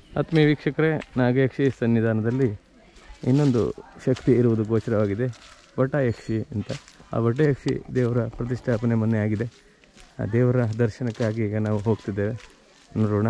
ಆತ್ಮೀಯ ವೀಕ್ಷಕರೇ, ನಾಗಯಕ್ಷಿ ಸನ್ನಿಧಾನದಲ್ಲಿ ಇನ್ನೊಂದು ಶಕ್ತಿ ಇರುವುದು ಗೋಚರವಾಗಿದೆ. ವಟಯಕ್ಷಿ ಅಂತ. ಆ ವಟಯಕ್ಷಿ ದೇವರ ಪ್ರತಿಷ್ಠಾಪನೆ ಮೊನ್ನೆ ಆಗಿದೆ. ಆ ದೇವರ ದರ್ಶನಕ್ಕಾಗಿ ಈಗ ನಾವು ಹೋಗ್ತಿದ್ದೇವೆ. ನೋಡೋಣ.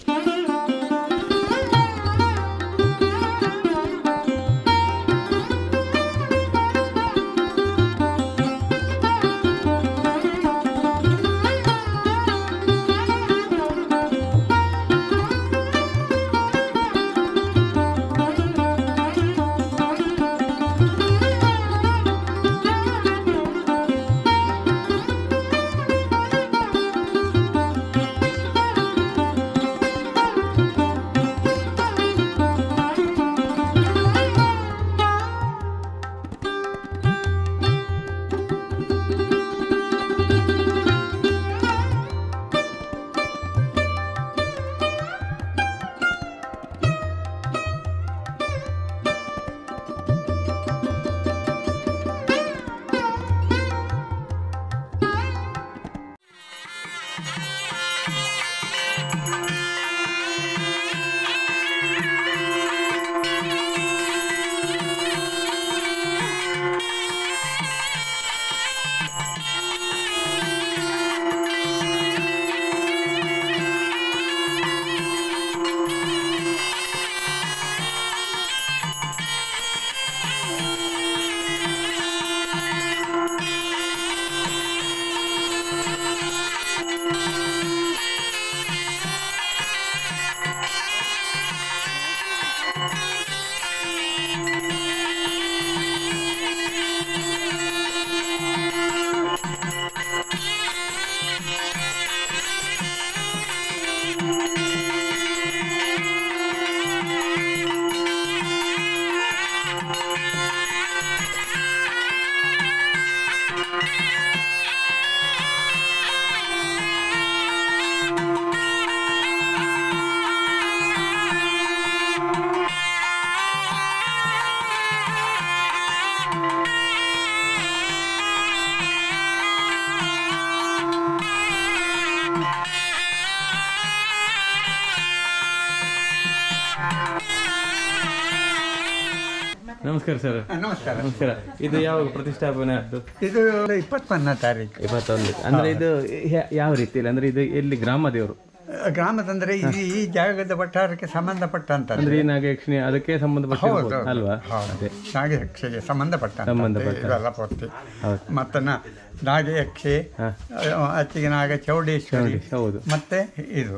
ನಮಸ್ಕಾರ ಸರ್. ನಮಸ್ಕಾರ. ನಮಸ್ಕಾರ. ಇದು ಯಾವಾಗ ಪ್ರತಿಷ್ಠಾಪನೆ ಆಯ್ತು? ಇದು 21ನೇ ತಾರೀಕು. 21. ಅಂದ್ರೆ ಇದು ಯಾವ ರೀತಿಯಲ್ಲಿ, ಅಂದ್ರೆ ಇದು ಎಲ್ಲಿ ಗ್ರಾಮ ದೇವರು? ಗ್ರಾಮದಂದ್ರೆ ಈ ಜಾಗದ ವಠಾರಕ್ಕೆ ಸಂಬಂಧಪಟ್ಟಂತ, ಅಂದ್ರೆ ಈ ನಾಗಯಕ್ಷಿಣಿ ಅದಕ್ಕೆ ಸಂಬಂಧಪಟ್ಟ ಅಲ್ವಾ? ನಾಗಯಕ್ಷಿಗೆ ಸಂಬಂಧಪಟ್ಟ ಇವೆಲ್ಲ ಪೂರ್ತಿ. ಮತ್ತೆ ನಾಗಯಕ್ಷಿ, ಅಚ್ಚಿಗೆ ನಾಗ ಚೌಡೇಶ್ವರಿ, ಮತ್ತೆ ಇದು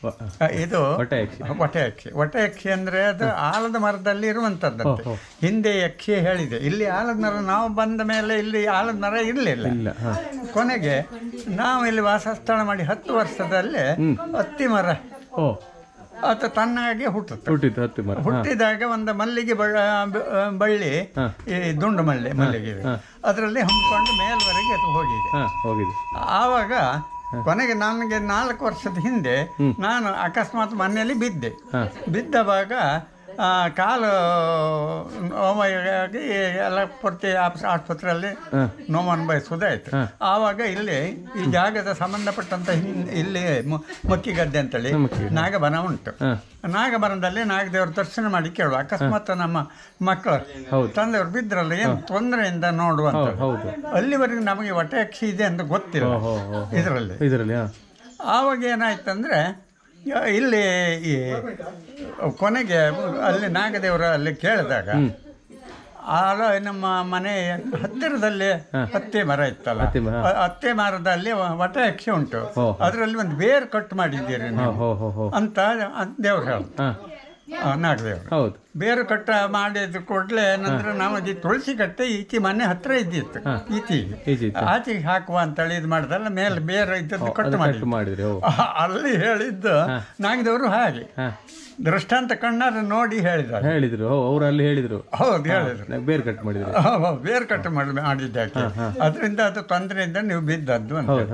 ವಟಯಕ್ಷಿ ಅಂದ್ರೆ ಅದು ಆಲದ ಮರದಲ್ಲಿ ಇರುವಂತದ್ದಂತೆ. ಹಿಂದೆ ಯಕ್ಷಿ ಹೇಳಿದೆ. ಇಲ್ಲಿ ಆಲದ ಮರ ನಾವು ಬಂದ ಮೇಲೆ ಇಲ್ಲಿ ಆಲದ ಮರ ಇರಲಿಲ್ಲ. ಕೊನೆಗೆ ನಾವು ಇಲ್ಲಿ ವಾಸಸ್ಥಳ ಮಾಡಿ 10 ವರ್ಷದಲ್ಲೇ ಹತ್ತಿ ಮರ ಅದು ತನ್ನಾಗೆ ಹುಟ್ಟಿದಾಗ ಒಂದು ಮಲ್ಲಿಗೆ ಬಳ್ಳಿ, ಈ ದುಂಡು ಮಲ್ಲಿಗೆ ಅದರಲ್ಲಿ ಹಮ್ಮಿಕೊಂಡು ಮೇಲ್ವರೆಗೆ ಅದು ಹೋಗಿದೆ. ಆವಾಗ ಕೊನೆಗೆ ನನಗೆ 4 ವರ್ಷದ ಹಿಂದೆ ನಾನು ಅಕಸ್ಮಾತ್ ಮನೆಯಲ್ಲಿ ಬಿದ್ದವಾಗ ಕಾಲು ನೋವಾಗಿ ಎಲ್ಲ ಪೂರ್ತಿ ಆಸ್ಪತ್ರೆಯಲ್ಲಿ ನೋವು ಅನುಭವಿಸುವುದಾಯ್ತು. ಆವಾಗ ಇಲ್ಲಿ ಈ ಜಾಗದ ಸಂಬಂಧಪಟ್ಟಂತ ಇಲ್ಲಿ ಮಕ್ಕಿಗದ್ದೆ ಅಂತೇಳಿ ನಾಗಬನ ಉಂಟು. ನಾಗಬನದಲ್ಲಿ ನಾಗದೇವ್ರ ದರ್ಶನ ಮಾಡಿ ಕೇಳುವ. ಅಕಸ್ಮಾತ್ ನಮ್ಮ ಮಕ್ಕಳು ತಂದೆಯವರು ಬಿದ್ರಲ್ಲ, ಏನು ತೊಂದರೆಯಿಂದ ನೋಡುವಂತ. ಅಲ್ಲಿವರೆಗೆ ನಮಗೆ ವಟಯಕ್ಷಿ ಇದೆ ಅಂತ ಗೊತ್ತಿಲ್ಲ ಇದರಲ್ಲಿ. ಆವಾಗ ಏನಾಯ್ತಂದ್ರೆ ಇಲ್ಲಿ ಈ ಕೊನೆಗೆ ಅಲ್ಲಿ ನಾಗದೇವರ ಅಲ್ಲಿ ಕೇಳಿದಾಗ ನಮ್ಮ ಮನೆ ಹತ್ತಿರದಲ್ಲಿ ಹತ್ತಿ ಮರ ಇತ್ತಲ್ಲ, ಹತ್ತಿ ಮರದಲ್ಲಿ ವಟಯಕ್ಷಿ ಉಂಟು, ಅದರಲ್ಲಿ ಒಂದು ಬೇರು ಕಟ್ ಮಾಡಿದ್ದೀರಿ ಅಂತ ದೇವ್ರು ಹೇಳ. ನಾಗದೇವರು ಬೇರು ಕಟ್ಟ ಮಾಡಿದ ಕೂಡಲೇ ಏನಂದ್ರೆ ನಾವು ತುಳಸಿ ಕಟ್ಟೆ ಈಚೆ ಮನೆ ಹತ್ರ ಇದ್ದಿತ್ತು, ಆಚೆಗೆ ಹಾಕುವ ಅಂತೇಳಿ ಇದು ಮಾಡಿದಲ್ಲ, ಮೇಲೆ ಬೇರೆ ಇದ್ದದ್ದು ಕಟ್ಟು ಮಾಡಿದ್ರು. ಅಲ್ಲಿ ಹೇಳಿದ್ದು ನಾಗದೇವರು ಹಾಗೆ ದೃಷ್ಟಾಂತ ಕಣ್ಣಾರ ನೋಡಿ ಹೇಳಿದ್ರು. ಅವರು ಅಲ್ಲಿ ಹೇಳಿದ್ರು. ಹೌದು, ಹೇಳಿದ್ರು. ಬೇರ್ ಕಟ್ ಮಾಡಿದ್ರು. ಬೇರ್ ಕಟ್ ಮಾಡಿದ್ದಾಕೆ, ಅದರಿಂದ ಅದು ತೊಂದರೆಯಿಂದ ನೀವು ಬಿದ್ದದ್ದು ಅಂತ.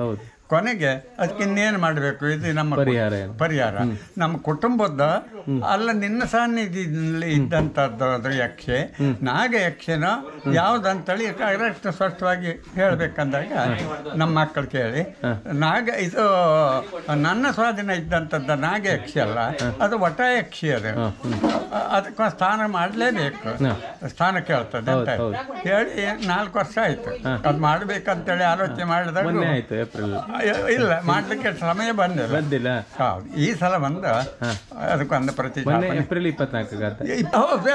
ಕೊನೆಗೆ ಅದಕ್ಕೆ ಇನ್ನೇನು ಮಾಡಬೇಕು, ಇದು ನಮ್ಮ ಪರಿಹಾರ. ನಮ್ಮ ಕುಟುಂಬದ ಅಲ್ಲ ನಿನ್ನ ಸಾನ್ನಿಧ್ಯದಲ್ಲಿ ಇದ್ದಂಥದ್ದು ಅದ್ರ ಯಕ್ಷೆ ನಾಗ ಯಕ್ಷನ ಯಾವುದಂತೇಳಿ ಕರೆಕ್ಟ್ ಸ್ಪಷ್ಟವಾಗಿ ಹೇಳ್ಬೇಕಂದಾಗ ನಮ್ಮ ಮಕ್ಕಳು ಕೇಳಿ ಇದು ನನ್ನ ಸ್ವಾಧೀನ ಇದ್ದಂಥದ್ದು ನಾಗ ಯಕ್ಷಿ ಅಲ್ಲ, ಅದು ವಟ ಯಕ್ಷಿ. ಅದಕ್ಕೆ ಸ್ಥಾನ ಮಾಡಲೇಬೇಕು, ಸ್ಥಾನ ಕೇಳ್ತದೆ ಅಂತ ಹೇಳಿ 4 ವರ್ಷ ಆಯ್ತು. ಅದು ಮಾಡ್ಬೇಕಂತೇಳಿ ಆಲೋಚನೆ ಮಾಡಿದಾಗ ಇಲ್ಲ, ಮಾಡ್ಲಿಕ್ಕೆ ಸಮಯ ಬಂದಿಲ್ಲ. ಹೌದು, ಈ ಸಲ ಬಂದ ಅದಕ್ಕೊಂದು ಪ್ರತಿಷ್ಠಾಪನೆ ಫೆಬ್ರವರಿ 24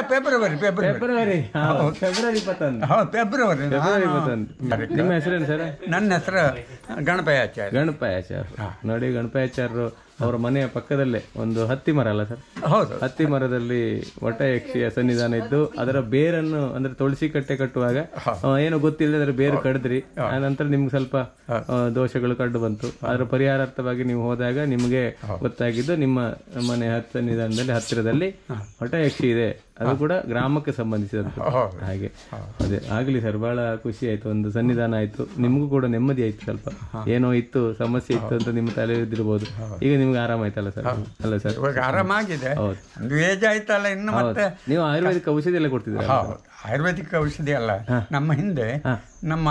ನಿಮ್ಮ ಹೆಸರೇನು ಸರ್? ನನ್ನ ಹೆಸರು ಗಣಪಯಾಚಾರ್ಯ. ನೋಡಿ, ಗಣಪಯಾಚಾರ್ಯರು ಅವರ ಮನೆಯ ಪಕ್ಕದಲ್ಲೇ ಒಂದು ಹತ್ತಿ ಮರ ಅಲ್ಲ ಸರ್? ಹೌದು, ಹತ್ತಿ ಮರದಲ್ಲಿ ವಟ ಯಕ್ಷಿಯ ಸನ್ನಿಧಾನ ಇದ್ದು ಅದರ ಬೇರನ್ನು ಅಂದ್ರೆ ತುಳಸಿ ಕಟ್ಟೆ ಕಟ್ಟುವಾಗ ಏನೋ ಗೊತ್ತಿಲ್ಲದೆ ಅದರ ಬೇರು ಕಡಿದ್ರಿ. ಆ ನಂತರ ನಿಮ್ಗೆ ಸ್ವಲ್ಪ ದೋಷಗಳು ಕಂಡು ಬಂತು. ಅದರ ಪರಿಹಾರಾರ್ಥವಾಗಿ ನೀವು ಹೋದಾಗ ನಿಮಗೆ ಗೊತ್ತಾಗಿದ್ದು ನಿಮ್ಮ ಮನೆ ಸನ್ನಿಧಾನದಲ್ಲಿ ಹತ್ತಿರದಲ್ಲಿ ವಟ ಯಕ್ಷಿ ಇದೆ, ಅದು ಕೂಡ ಗ್ರಾಮಕ್ಕೆ ಸಂಬಂಧಿಸಿದಂತ. ಹಾಗೆ ಅದೇ ಆಗ್ಲಿ ಸರ್, ಬಹಳ ಖುಷಿ ಆಯ್ತು. ಒಂದು ಸನ್ನಿಧಾನ ಆಯ್ತು, ನಿಮ್ಗೂ ಕೂಡ ನೆಮ್ಮದಿ ಆಯ್ತು. ಸ್ವಲ್ಪ ಏನೋ ಇತ್ತು, ಸಮಸ್ಯೆ ಇತ್ತು ಅಂತ ನಿಮ್ಮ ತಲೆ ಇದ್ದಿರ್ಬೋದು, ಈಗ ನಿಮ್ಗೆ ಆರಾಮ ಆಯ್ತಲ್ಲ ಸರ್? ಅಲ್ಲ ಸರ್, ಇವಾಗ ಆರಾಮಾಗಿದೆ. ಒಂದು ಏಜ್ ಆಯ್ತಲ್ಲ ಇನ್ನು. ಮತ್ತೆ ನೀವು ಆಯುರ್ವೇದಿಕ್ ಔಷಧಿ ಎಲ್ಲ ಕೊಡ್ತಿದ್ದೀರಾ? ಆಯುರ್ವೇದಿಕ್ ಔಷಧಿ ಅಲ್ಲ, ನಮ್ಮ ಹಿಂದೆ ನಮ್ಮ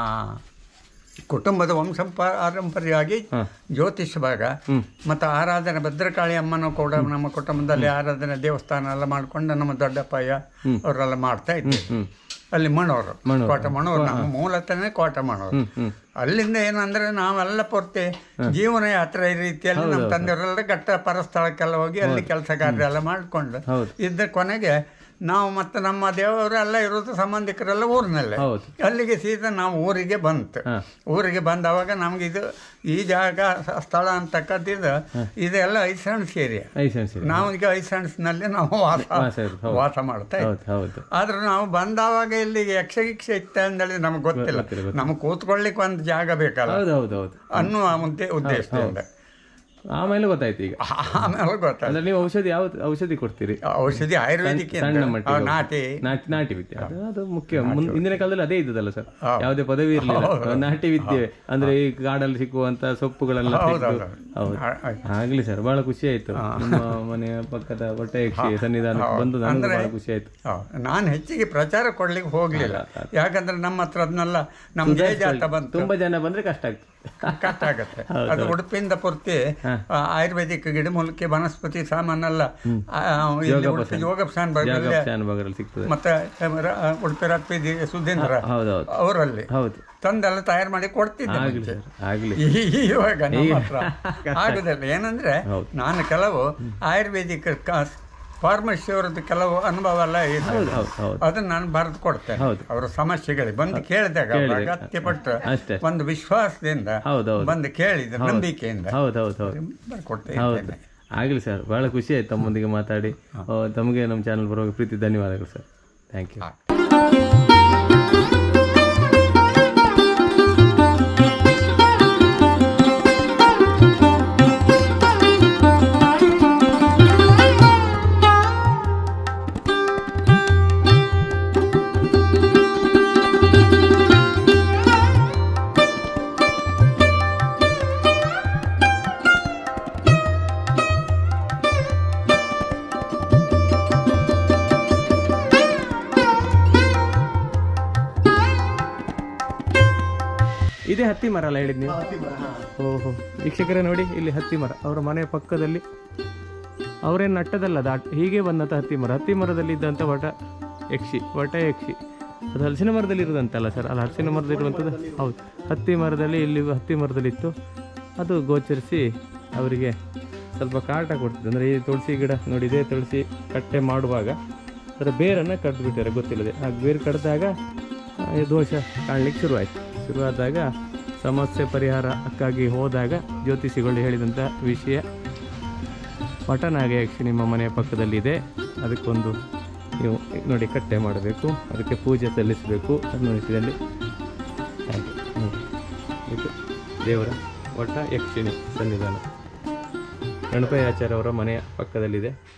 ಕುಟುಂಬದ ವಂಶ ಪಾರಂಪರ್ಯವಾಗಿ ಜ್ಯೋತಿಷ ಭಾಗ ಮತ್ತು ಆರಾಧನೆ ಭದ್ರಕಾಳಿ ಅಮ್ಮನೂ ಕೂಡ ನಮ್ಮ ಕುಟುಂಬದಲ್ಲಿ ಆರಾಧನೆ ದೇವಸ್ಥಾನ ಎಲ್ಲ ಮಾಡ್ಕೊಂಡು ನಮ್ಮ ದೊಡ್ಡಪ್ಪಯ್ಯ ಅವರೆಲ್ಲ ಮಾಡ್ತಾ ಇದ್ದೀವಿ. ಅಲ್ಲಿ ಮಣೋರು, ಕೋಟ ಮಣೋರು, ನಮ್ಮ ಮೂಲತನೇ ಕೋಟ ಮಣೋರು. ಅಲ್ಲಿಂದ ಏನಂದ್ರೆ ನಾವೆಲ್ಲ ಪೂರ್ತಿ ಜೀವನ ಯಾತ್ರೆ ಈ ರೀತಿಯಲ್ಲಿ ನಮ್ಮ ತಂದೆಯವರೆಲ್ಲ ಘಟ್ಟ ಪರಸ್ಥಳಕ್ಕೆಲ್ಲ ಹೋಗಿ ಅಲ್ಲಿ ಕೆಲಸ ಕಾರ್ಯ ಎಲ್ಲ ಮಾಡಿಕೊಂಡು ಇದ್ದ ಕೊನೆಗೆ ನಾವು ಮತ್ತೆ ನಮ್ಮ ದೇವರೆಲ್ಲ ಇರೋದು ಸಂಬಂಧಿಕರೆಲ್ಲ ಊರಿನಲ್ಲೇ. ಅಲ್ಲಿಗೆ ಸೀದಾ ನಾವು ಊರಿಗೆ ಊರಿಗೆ ಬಂದವಾಗ ನಮ್ಗೆ ಇದು ಈ ಜಾಗ ಸ್ಥಳ ಅಂತಕ್ಕಂಥದ್ದು ಇದೆಲ್ಲ ಐಸೆನ್ಸ್ ಏರಿಯಾ. ನಾವು ಈಗ ಐಸೆನ್ಸ್ನಲ್ಲಿ ನಾವು ವಾಸ ಮಾಡ್ತಾ ಇದ್ದೀವಿ. ಆದ್ರೆ ನಾವು ಬಂದವಾಗ ಇಲ್ಲಿ ಯಕ್ಷಗಿಕ್ಷೆ ಇತ್ತ ಅಂದೇಳಿ ನಮ್ಗೆ ಗೊತ್ತಿಲ್ಲ. ನಮ್ಗೆ ಕೂತ್ಕೊಳ್ಳಿಕ್ಕೆ ಒಂದು ಜಾಗ ಬೇಕಲ್ಲ ಅನ್ನುವ ಉದ್ದೇಶದಿಂದ ಆಮೇಲೆ ಗೊತ್ತಾಯ್ತು. ಈಗ ಆಮೇಲೆ ಗೊತ್ತಾಯ್ತು. ನೀವು ಔಷಧಿ ಕೊಡ್ತೀರಿ? ಔಷಧಿ ಆಯುರ್ವೇದಿಕ್ ಸಣ್ಣ ಮಟ್ಟಿಗೆ ನಾಟಿ ವಿದ್ಯೆ, ಅದು ಮುಖ್ಯ. ಹಿಂದಿನ ಕಾಲದಲ್ಲಿ ಅದೇ ಇದ್ದದಲ್ಲ ಸರ್, ಯಾವುದೇ ಪದವಿ ಇರಲಿಲ್ಲ. ನಾಟಿ ವಿದ್ಯೆ ಅಂದ್ರೆ ಈ ಕಾಡಲ್ಲಿ ಸಿಕ್ಕುವಂತ ಸೊಪ್ಪುಗಳೆಲ್ಲ. ಹೌದು, ಆಗ್ಲಿ ಸರ್, ಬಹಳ ಖುಷಿ ಆಯ್ತು. ನಿಮ್ಮ ಮನೆಯ ಪಕ್ಕದ ವಟ ಯಕ್ಷಿ ಸನ್ನಿಧಾನಕ್ಕೆ ಬಂದು ನನಗೆ ಬಹಳ ಖುಷಿ ಆಯ್ತು. ನಾನು ಹೆಚ್ಚಿಗೆ ಪ್ರಚಾರ ಕೊಡ್ಲಿಕ್ಕೆ ಹೋಗ್ಲಿಲ್ಲ, ಯಾಕಂದ್ರೆ ನಮ್ಮ ಹತ್ರ ಅದನ್ನೆಲ್ಲ ನಮ್ಗೆ ಬಂತು. ತುಂಬಾ ಜನ ಬಂದ್ರೆ ಕಷ್ಟ ಆಗತ್ತೆ. ಅದು ಉಡುಪಿಯಿಂದ ಪೂರ್ತಿ ಆಯುರ್ವೇದಿಕ್ ಗಿಡಮೂಲಿಕೆ ವನಸ್ಪತಿ ಸಾಮಾನೆಲ್ಲ ಯೋಗಪ್ಸಾನ್ ಮತ್ತೆ ಉಡುಪಿ ರತ್ಪಿ ಸುಧೀಂದ್ರ ಅವರಲ್ಲಿ ತಂದೆಲ್ಲ ತಯಾರು ಮಾಡಿ ಕೊಡ್ತಿದ್ದೆ. ಇವಾಗ ನಮ್ಮ ಹತ್ರ ಆಗುದಿಲ್ಲ. ಏನಂದ್ರೆ ನಾನು ಕೆಲವು ಆಯುರ್ವೇದಿಕ್ ಫಾರ್ಮಸಿ ಅವರದ್ದು ಕೆಲವು ಅನುಭವ ಎಲ್ಲ ಇದೆ, ಅದನ್ನ ನಾನು ಬರೆದು ಕೊಡ್ತೇನೆ. ಅವರ ಸಮಸ್ಯೆಗಳಿಗೆ ಬಂದು ಕೇಳಿದಾಗ ಅಗತ್ಯಪಟ್ಟು ಒಂದು ವಿಶ್ವಾಸದಿಂದ ಬಂದು ಕೇಳಿದ ನಂಬಿಕೆಯಿಂದ ಬರ್ಕೊಡ್ತೇನೆ. ಆಗಲಿ ಸರ್, ಬಹಳ ಖುಷಿ ಆಯ್ತು ತಮ್ಮೊಂದಿಗೆ ಮಾತಾಡಿ. ತಮಗೆ ನಮ್ಮ ಚಾನಲ್ ಬರುವಾಗ ಪ್ರೀತಿ ಧನ್ಯವಾದಗಳು ಸರ್. Thank you. ಇದೇ ಹತ್ತಿ ಮರ ಅಲ್ಲ ಹೇಳಿದ್ ನೀವು? ಓಹೋ, ವೀಕ್ಷಕರೇ ನೋಡಿ, ಇಲ್ಲಿ ಹತ್ತಿ ಮರ ಅವರ ಮನೆಯ ಪಕ್ಕದಲ್ಲಿ ಅವರೇನು ನಟ್ಟದಲ್ಲ, ಹೀಗೆ ಬಂದಂಥ ಹತ್ತಿ ಮರದಲ್ಲಿ ಇದ್ದಂಥ ವಟ ಯಕ್ಷಿ ಅದು ಹಲಸಿನ ಮರದಲ್ಲಿ ಇರೋದಂತಲ್ಲ ಸರ್? ಅಲ್ಲ, ಹಲಸಿನ ಮರದಲ್ಲಿ ಇರುವಂಥದ್ದು. ಹೌದು, ಹತ್ತಿ ಮರದಲ್ಲಿ ಇತ್ತು. ಅದು ಗೋಚರಿಸಿ ಅವರಿಗೆ ಸ್ವಲ್ಪ ಕಾಟ ಕೊಡ್ತಿದ್ದು. ಅಂದರೆ ಈ ತುಳಸಿ ಗಿಡ ನೋಡಿ, ಇದೇ ತುಳಸಿ ಕಟ್ಟೆ ಮಾಡುವಾಗ ಅದರ ಬೇರನ್ನು ಕಡ್ದು ಬಿಟ್ಟಿದ್ದಾರೆ ಗೊತ್ತಿಲ್ಲದೆ. ಆ ಬೇರು ಕಡ್ದಾಗ ದೋಷ ಕಾಣಲಿಕ್ಕೆ ಶುರುವಾದಾಗ ಸಮಸ್ಯೆ ಪರಿಹಾರಕ್ಕಾಗಿ ಹೋದಾಗ ಜ್ಯೋತಿಷಿಗಳು ಹೇಳಿದಂಥ ವಿಷಯ, ವಟನಾಗ ಯಕ್ಷಿ ನಿಮ್ಮ ಮನೆಯ ಪಕ್ಕದಲ್ಲಿದೆ, ಅದಕ್ಕೊಂದು ನೀವು ನೋಡಿ ಕಟ್ಟೆ ಮಾಡಬೇಕು, ಅದಕ್ಕೆ ಪೂಜೆ ಸಲ್ಲಿಸಬೇಕು ಅನ್ನೋ ನಿಟ್ಟಿನಲ್ಲಿ ಇದು ದೇವರ ವಟ ಯಕ್ಷಿಣಿ ಸನ್ನಿಧಾನ ಗಣಪಯಾಚಾರ್ಯ ಅವರ ಮನೆಯ ಪಕ್ಕದಲ್ಲಿದೆ.